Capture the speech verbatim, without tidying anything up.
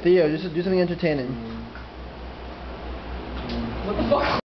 Theo, just do something entertaining. What the fuck?